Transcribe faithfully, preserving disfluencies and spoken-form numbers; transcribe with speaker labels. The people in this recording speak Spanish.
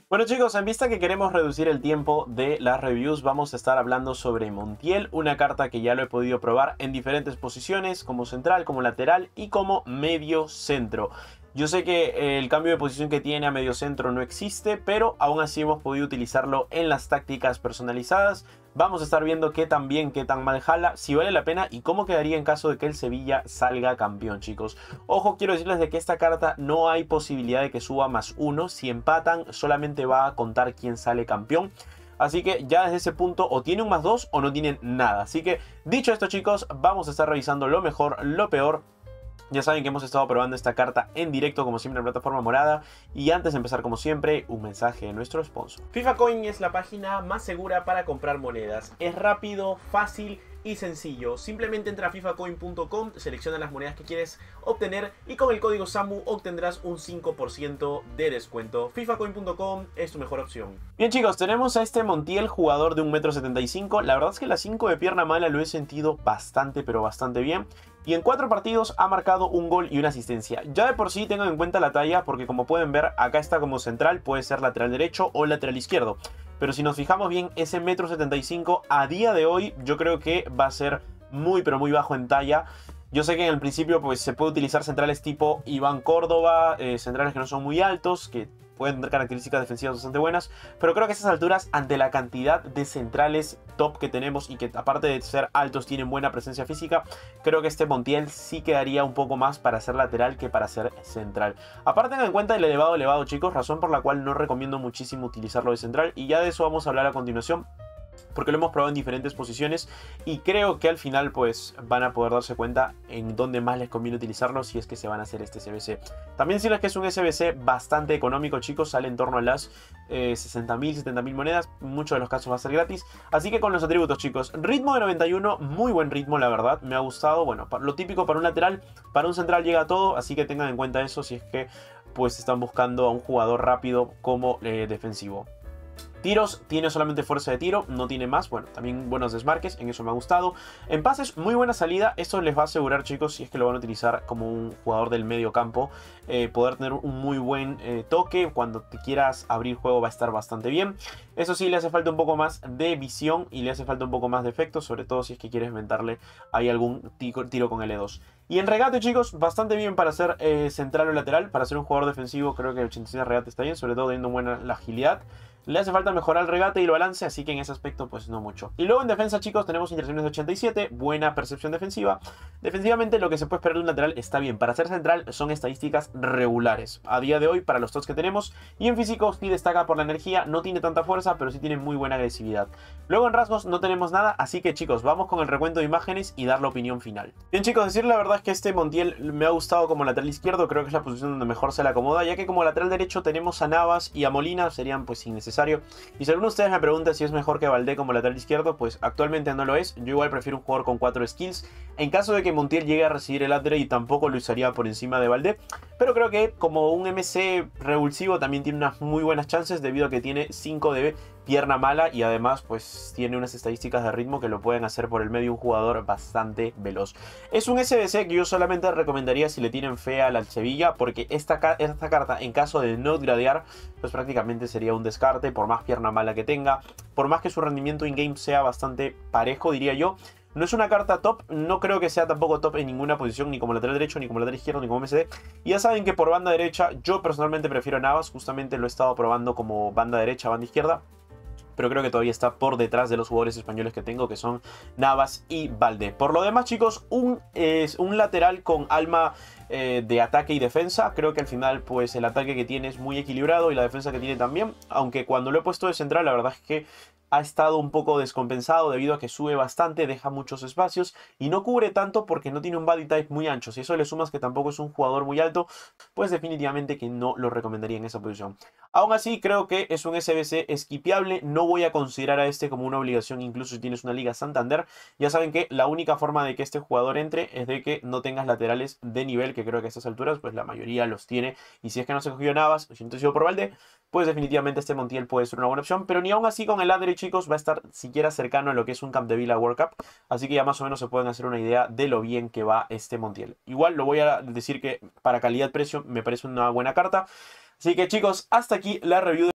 Speaker 1: Bueno chicos, en vista que queremos reducir el tiempo de las reviews, vamos a estar hablando sobre Montiel, una carta que ya lo he podido probar en diferentes posiciones, como central, como lateral y como medio centro. Yo sé que el cambio de posición que tiene a medio centro no existe, pero aún así hemos podido utilizarlo en las tácticas personalizadas. Vamos a estar viendo qué tan bien, qué tan mal jala, si vale la pena y cómo quedaría en caso de que el Sevilla salga campeón, chicos. Ojo, quiero decirles de que esta carta no hay posibilidad de que suba más uno. Si empatan, solamente va a contar quién sale campeón. Así que ya desde ese punto o tiene un más dos o no tienen nada. Así que dicho esto, chicos, vamos a estar revisando lo mejor, lo peor. Ya saben que hemos estado probando esta carta en directo, como siempre, en plataforma morada. Y antes de empezar, como siempre, un mensaje de nuestro sponsor. FIFA Coin es la página más segura para comprar monedas. Es rápido, fácil y sencillo. Simplemente entra a FIFA Coin punto com, selecciona las monedas que quieres obtener y con el código SAMU obtendrás un cinco por ciento de descuento. FIFA Coin punto com es tu mejor opción. Bien chicos, tenemos a este Montiel, jugador de un metro setenta y cinco. La verdad es que la cinco de pierna mala lo he sentido bastante, pero bastante bien. Y en cuatro partidos ha marcado un gol y una asistencia. Ya de por sí tengan en cuenta la talla porque como pueden ver acá está como central, puede ser lateral derecho o lateral izquierdo. Pero si nos fijamos bien, ese metro setenta y cinco a día de hoy yo creo que va a ser muy pero muy bajo en talla. Yo sé que en el principio pues se puede utilizar centrales tipo Iván Córdoba, eh, centrales que no son muy altos, que pueden tener características defensivas bastante buenas, pero creo que a estas alturas, ante la cantidad de centrales top que tenemos y que aparte de ser altos tienen buena presencia física, creo que este Montiel sí quedaría un poco más para ser lateral que para ser central. Aparte tengan en cuenta el elevado elevado, chicos, razón por la cual no recomiendo muchísimo utilizarlo de central, y ya de eso vamos a hablar a continuación, porque lo hemos probado en diferentes posiciones y creo que al final pues van a poder darse cuenta en dónde más les conviene utilizarlo si es que se van a hacer este S B C. También decirles que es un S B C bastante económico, chicos, sale en torno a las eh, sesenta mil, setenta mil monedas, en muchos de los casos va a ser gratis. Así que con los atributos, chicos, ritmo de noventa y uno, muy buen ritmo la verdad, me ha gustado. Bueno, lo típico para un lateral, para un central llega todo, así que tengan en cuenta eso si es que pues están buscando a un jugador rápido como eh, defensivo. Tiros, tiene solamente fuerza de tiro, no tiene más. Bueno, también buenos desmarques, en eso me ha gustado. En pases, muy buena salida. Esto les va a asegurar, chicos, si es que lo van a utilizar como un jugador del medio campo, eh, poder tener un muy buen eh, toque. Cuando te quieras abrir juego va a estar bastante bien. Eso sí, le hace falta un poco más de visión y le hace falta un poco más de efecto, sobre todo si es que quieres inventarle ahí algún tiro con L dos. Y en regate, chicos, bastante bien para ser eh, central o lateral. Para ser un jugador defensivo, creo que el ochenta y seis de regate está bien, sobre todo teniendo buena la agilidad. Le hace falta mejorar el regate y el balance, así que en ese aspecto pues no mucho. Y luego en defensa, chicos, tenemos intercepciones de ochenta y siete, buena percepción defensiva. Defensivamente lo que se puede esperar de un lateral está bien. Para ser central son estadísticas regulares a día de hoy para los tots que tenemos. Y en físico sí destaca por la energía, no tiene tanta fuerza, pero sí tiene muy buena agresividad. Luego en rasgos no tenemos nada, así que chicos, vamos con el recuento de imágenes y dar la opinión final. Bien chicos, decir la verdad es que este Montiel me ha gustado como lateral izquierdo, creo que es la posición donde mejor se le acomoda, ya que como lateral derecho tenemos a Navas y a Molina, serían pues innecesarios. Y si alguno de ustedes me pregunta si es mejor que Valdé como lateral izquierdo, pues actualmente no lo es. Yo igual prefiero un jugador con cuatro skills. En caso de que Montiel llegue a recibir el upgrade, tampoco lo usaría por encima de Valdé. Pero creo que como un M C revulsivo también tiene unas muy buenas chances, debido a que tiene cinco de pierna mala y además pues tiene unas estadísticas de ritmo que lo pueden hacer por el medio un jugador bastante veloz. Es un S B C que yo solamente recomendaría si le tienen fe a la Sevilla, porque esta, esta carta en caso de no gradear pues prácticamente sería un descarte por más pierna mala que tenga, por más que su rendimiento in-game sea bastante parejo, diría yo. No es una carta top, no creo que sea tampoco top en ninguna posición, ni como lateral derecho, ni como lateral izquierdo, ni como M C D. Y ya saben que por banda derecha yo personalmente prefiero a Navas, justamente lo he estado probando como banda derecha, banda izquierda, pero creo que todavía está por detrás de los jugadores españoles que tengo, que son Navas y Valdé. Por lo demás, chicos, un, eh, un lateral con alma eh, de ataque y defensa. Creo que al final pues el ataque que tiene es muy equilibrado y la defensa que tiene también, aunque cuando lo he puesto de central la verdad es que ha estado un poco descompensado debido a que sube bastante, deja muchos espacios y no cubre tanto porque no tiene un body type muy ancho. Si eso le sumas que tampoco es un jugador muy alto, pues definitivamente que no lo recomendaría en esa posición. Aún así, creo que es un S B C esquipeable. No voy a considerar a este como una obligación, incluso si tienes una Liga Santander. Ya saben que la única forma de que este jugador entre es de que no tengas laterales de nivel, que creo que a estas alturas pues la mayoría los tiene. Y si es que no se cogió Navas, o si no te sido por Valdé, pues definitivamente este Montiel puede ser una buena opción. Pero ni aún así con el upgrade, chicos, va a estar siquiera cercano a lo que es un Capdevila World Cup. Así que ya más o menos se pueden hacer una idea de lo bien que va este Montiel. Igual lo voy a decir que para calidad-precio me parece una buena carta. Así que chicos, hasta aquí la review de